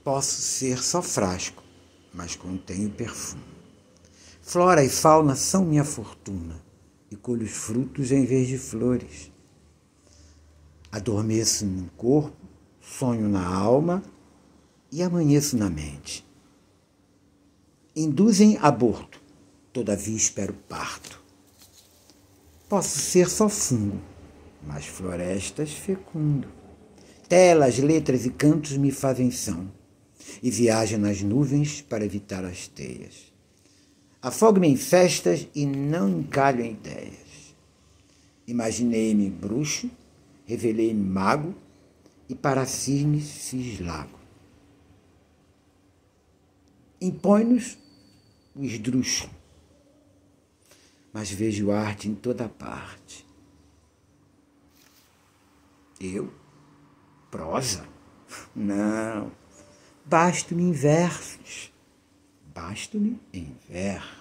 Posso ser só frasco, mas contenho perfume. Flora e fauna são minha fortuna, e colho os frutos em vez de flores. Adormeço no corpo, sonho na alma e amanheço na mente. Induzem aborto, todavia espero parto. Posso ser só fungo, mas florestas fecundo. Telas, letras e cantos me fazem são, e viajo nas nuvens para evitar as teias. Afogo-me em festas e não encalho em ideias. Imaginei-me bruxo, revelei-me mago, e para cisnes fiz lago. Impõe-nos o esdrúxulo, mas vejo arte em toda parte. Eu? Prosa? Não. Basto-me em versos. Basto-me em versos.